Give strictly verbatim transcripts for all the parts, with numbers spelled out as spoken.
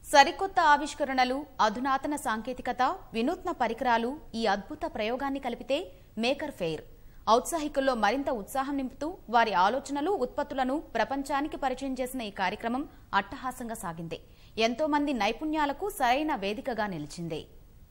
సరికొత్త ఆవిష్కరణలు, అధునాతన సాంకేతికత, వినూత్న పరికరాలు ఈ అద్భుత ప్రయోగాన్ని కలిపితే మేకర్ ఫెయిర్. ఔత్సాహికుల్లో మరింత ఉత్సాహం నింపుతూ వారి ఆలోచనలు, ఉత్పత్తులను ప్రపంచానికి పరిచయం చేసిన ఈ కార్యక్రమం అట్టహాసంగా సాగింది. ఎంతో మంది నైపుణ్యాలకు సరైన వేదికగా నిలిచింది.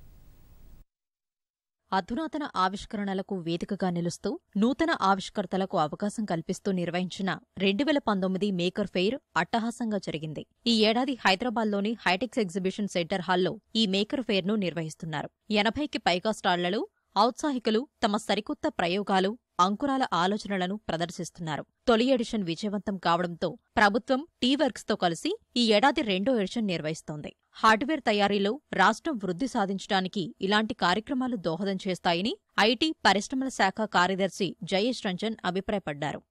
అధునాతన ఆవిష్కరణలకు వేదికగా నిలుస్తూ నూతన ఆవిష్కర్తలకు అవకాశం కల్పిస్తూ నిర్వహించిన రెండు వేల పంతొమ్మిది మేకర్ ఫెయిర్ అట్టహాసంగా జరిగింది. ఈ ఏడాది హైదరాబాద్లోని హైటెక్స్ ఎగ్జిబిషన్ సెంటర్ హాల్లో ఈ మేకర్ ఫెయిర్ను నిర్వహిస్తున్నారు. ఎనభైకి పైగా స్టాళ్లలో ఔత్సాహికులు తమ సరికొత్త ప్రయోగాలు, అంకురాల ఆలోచనలను ప్రదర్శిస్తున్నారు. తొలి ఎడిషన్ విజయవంతం కావడంతో ప్రభుత్వం టీ వర్క్స్ తో కలిసి ఈ ఏడాది రెండో ఎడిషన్ నిర్వహిస్తోంది. హార్డ్వేర్ తయారీలో రాష్ట్రం వృద్ధి సాధించడానికి ఇలాంటి కార్యక్రమాలు దోహదం చేస్తాయని ఐటీ, పరిశ్రమల శాఖ కార్యదర్శి జయేష్ రంజన్ అభిప్రాయపడ్డారు.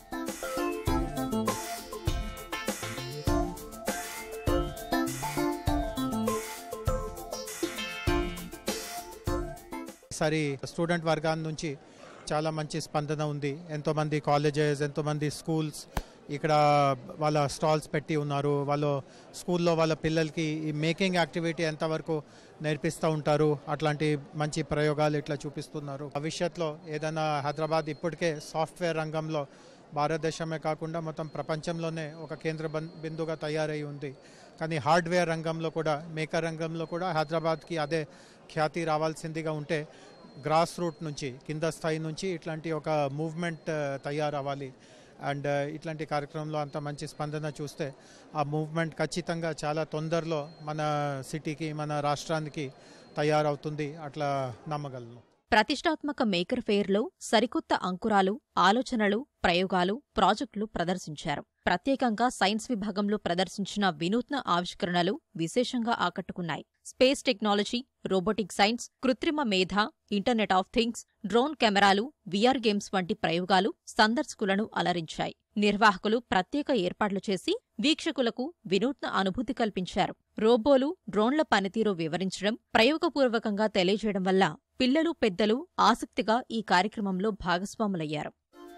ఈసారి స్టూడెంట్ వర్గాల నుంచి చాలా మంచి స్పందన ఉంది. ఎంతోమంది కాలేజెస్, ఎంతోమంది స్కూల్స్ ఇక్కడ వాళ్ళ స్టాల్స్ పెట్టి ఉన్నారు. వాళ్ళు స్కూల్లో వాళ్ళ పిల్లలకి ఈ మేకింగ్ యాక్టివిటీ ఎంతవరకు నేర్పిస్తూ ఉంటారు, అట్లాంటి మంచి ప్రయోగాలు ఇట్లా చూపిస్తున్నారు. భవిష్యత్తులో ఏదైనా హైదరాబాద్ ఇప్పటికే సాఫ్ట్వేర్ రంగంలో భారతదేశమే కాకుండా మొత్తం ప్రపంచంలోనే ఒక కేంద్ర బిందుగా తయారై ఉంది. కానీ హార్డ్వేర్ రంగంలో కూడా, మేకర్ రంగంలో కూడా హైదరాబాద్కి అదే ఖ్యాతి రావాల్సిందిగా ఉంటే గ్రాస్ రూట్ నుంచి, కింద స్థాయి నుంచి ఇట్లాంటి ఒక మూవ్మెంట్ తయారవ్వాలి. అండ్ ఇట్లాంటి కార్యక్రమంలో అంత మంచి స్పందన చూస్తే ఆ మూవ్మెంట్ ఖచ్చితంగా చాలా తొందరలో మన సిటీకి, మన రాష్ట్రానికి తయారవుతుంది అట్లా నమ్మగలను. ప్రతిష్టాత్మక మేకర్ ఫెయిర్లో సరికొత్త అంకురాలు, ఆలోచనలు, ప్రయోగాలు, ప్రాజెక్టులు ప్రదర్శించారు. ప్రత్యేకంగా సైన్స్ విభాగంలో ప్రదర్శించిన వినూత్న ఆవిష్కరణలు విశేషంగా ఆకట్టుకున్నాయి. స్పేస్ టెక్నాలజీ, రోబోటిక్ సైన్స్, కృత్రిమ మేధ, ఇంటర్నెట్ ఆఫ్ థింగ్స్, డ్రోన్ కెమెరాలు, వీఆర్ గేమ్స్ వంటి ప్రయోగాలు సందర్శకులను అలరించాయి. నిర్వాహకులు ప్రత్యేక ఏర్పాట్లు చేసి వీక్షకులకు వినూత్న అనుభూతి కల్పించారు. రోబోలు, డ్రోన్ల పనితీరు వివరించడం, ప్రయోగపూర్వకంగా తెలియజేయడం వల్ల పిల్లలు, పెద్దలు ఆసక్తిగా ఈ కార్యక్రమంలో భాగస్వాములయ్యారు.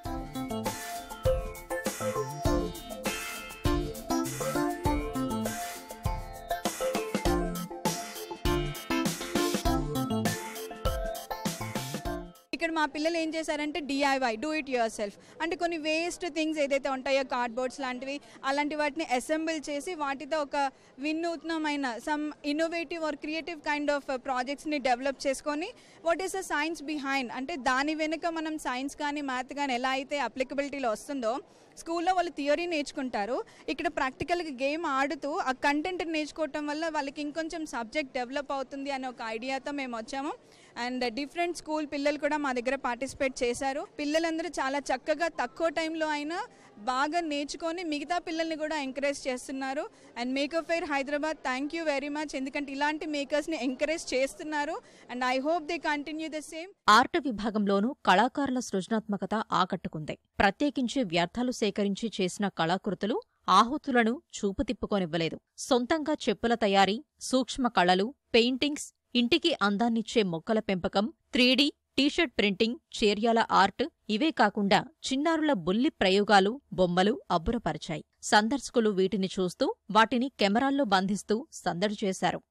ఇక్కడ మా పిల్లలు ఏం చేశారంటే DIY, do it yourself, అంటే కొన్ని వేస్ట్ థింగ్స్ ఏదైతే ఉంటాయో, కార్డ్బోర్డ్స్ లాంటివి, అలాంటి వాటిని అసెంబుల్ చేసి వాటితో ఒక వినూత్నమైన some innovative or creative kind of ప్రాజెక్ట్స్ని డెవలప్ చేసుకొని what is the science behind, అంటే దాని వెనుక మనం సైన్స్ కానీ మ్యాథ్ కానీ ఎలా అయితే అప్లికబిలిటీలో వస్తుందో, స్కూల్లో వాళ్ళు థియరీ నేర్చుకుంటారు, ఇక్కడ ప్రాక్టికల్గా గేమ్ ఆడుతూ ఆ కంటెంట్ నేర్చుకోవటం వల్ల వాళ్ళకి ఇంకొంచెం సబ్జెక్ట్ డెవలప్ అవుతుంది అనే ఒక ఐడియాతో మేము వచ్చాము. అండ్ డిఫరెంట్ స్కూల్ పిల్లలు కూడా మా దగ్గర పార్టిసిపేట్ చేశారు. పిల్లలందరూ చాలా చక్కగా తక్కువ టైంలో అయినా బాగా నేర్చుకొని మిగతా పిల్లల్ని కూడా ఎంకరేజ్ చేస్తున్నారు. And maker fair Hyderabad, thank you very much, ఎందుకంటే ఇలాంటి మేకర్స్ని ఎంకరేజ్ చేస్తున్నారు. And I hope they continue the same. Art విభాగంలోనూ కళాకారుల సృజనాత్మకత ఆకట్టుకుంది. ప్రత్యేకించి వ్యర్థాలు సేకరించి చేసిన కళాకృతులు ఆహుతులను చూపు తిప్పుకోనివ్వలేదు. సొంతంగా చెప్పుల తయారీ, సూక్ష్మ కళలు, పెయింటింగ్స్, ఇంటికి అందాన్నిచ్చే మొక్కల పెంపకం, three D, T shirt printing, Cheriyal art, ఇవే కాకుండా చిన్నారుల బుల్లి ప్రయోగాలు, బొమ్మలు అబ్బురపరిచాయి. సందర్శకులు వీటిని చూస్తూ వాటిని కెమెరాల్లో బంధిస్తూ సందడి చేశారు.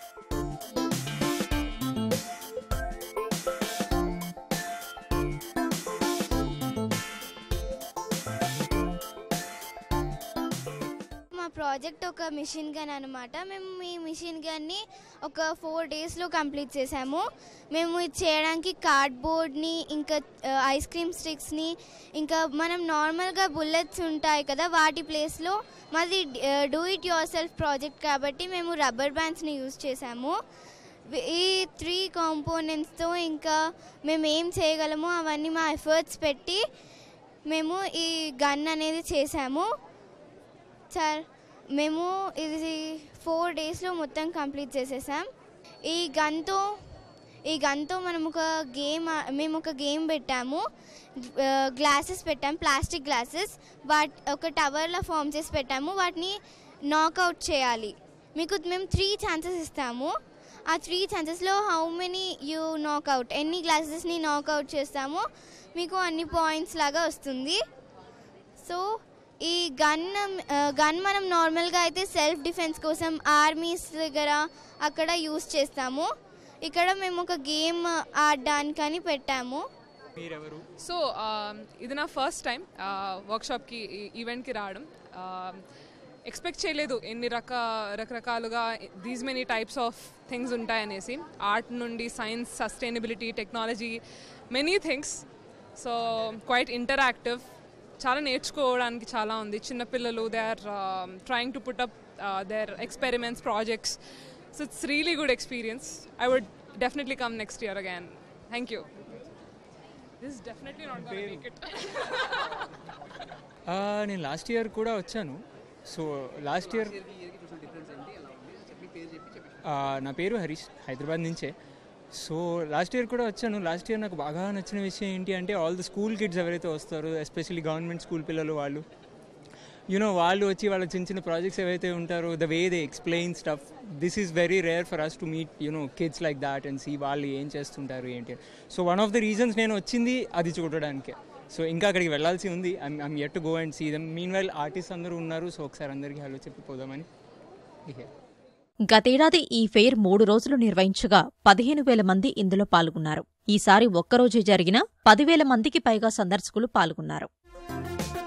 ప్రాజెక్ట్ ఒక మిషన్ గన్ అనమాట. మేము ఈ మిషన్ గన్ని ఒక ఫోర్ డేస్లో కంప్లీట్ చేసాము. మేము ఇది చేయడానికి కార్డ్బోర్డ్ని, ఇంకా ఐస్ క్రీమ్ స్టిక్స్ని, ఇంకా మనం నార్మల్గా బుల్లెట్స్ ఉంటాయి కదా, వాటి ప్లేస్లో మాది do it yourself project కాబట్టి మేము రబ్బర్ బ్యాండ్స్ని యూజ్ చేసాము. ఈ త్రీ కాంపోనెంట్స్తో ఇంకా మేము ఏం చేయగలమో అవన్నీ మా ఎఫర్ట్స్ పెట్టి మేము ఈ గన్ అనేది చేసాము. సార్, మేము ఇది ఫోర్ డేస్లో మొత్తం కంప్లీట్ చేసేసాం. ఈ గన్తో ఈ గన్తో మనం ఒక గేమ్ మేము ఒక గేమ్ పెట్టాము. గ్లాసెస్ పెట్టాం, ప్లాస్టిక్ గ్లాసెస్, వాట్ ఒక టవర్లో ఫామ్ చేసి పెట్టాము. వాటిని నాకౌట్ చేయాలి. మీకు మేము త్రీ ఛాన్సెస్ ఇస్తాము. ఆ త్రీ ఛాన్సెస్లో హౌ మెనీ యూ నాకౌట్, ఎన్ని గ్లాసెస్ని నాకౌట్ చేస్తామో మీకు అన్ని పాయింట్స్ లాగా వస్తుంది. సో ఈ గన్ గన్ మనం నార్మల్గా అయితే సెల్ఫ్ డిఫెన్స్ కోసం ఆర్మీస్ దగ్గర అక్కడ యూస్ చేస్తాము. ఇక్కడ మేము ఒక గేమ్ ఆడడానికని పెట్టాము. సో ఇది నా ఫస్ట్ టైం వర్క్షాప్కి ఈవెంట్కి రావడం. ఎక్స్పెక్ట్ చేయలేదు ఎన్ని రక రకరకాలుగా these many types of things ఉంటాయనేసి. ఆర్ట్ నుండి science, sustainability, technology, many things. So quite interactive, చాలా నేర్చుకోవడానికి చాలా ఉంది. చిన్నపిల్లలు they are trying to put up their experiments, projects. So it's really good experience. I would definitely come next year again. Thank you. This is definitely not gonna make it. నేను last year కూడా వచ్చాను. So last year నా పేరు హరీష్, హైదరాబాద్ నుంచే. So last year కూడా వచ్చాను. Last year నాకు బాగా నచ్చిన విషయం ఏంటి అంటే ఆల్ ద స్కూల్ కిడ్స్ ఎవరైతే వస్తారో, ఎస్పెషల్లీ గవర్నమెంట్ స్కూల్ పిల్లలు, వాళ్ళు యూనో వాళ్ళు వచ్చి వాళ్ళ చిన్న చిన్న ప్రాజెక్ట్స్ ఏవైతే ఉంటారో, the way they explain stuff, this is very rare for us to meet you know kids like that and see వాళ్ళు ఏం చేస్తుంటారు ఏంటి. So one of the reasons నేను వచ్చింది అది చూడడానికే. సో ఇంకా అక్కడికి వెళ్ళాల్సి ఉంది. I'm I'm yet to go and see them. Meanwhile artist అందరూ ఉన్నారు. సో ఒకసారి అందరికీ హలో చెప్పిపోదామని. గతేడాది ఈ ఫెయిర్ మూడు రోజులు నిర్వహించగా పదిహేను వేల మంది ఇందులో పాల్గొన్నారు. ఈసారి ఒక్కరోజే జరిగిన పదివేల మందికి పైగా సందర్శకులు పాల్గొన్నారు.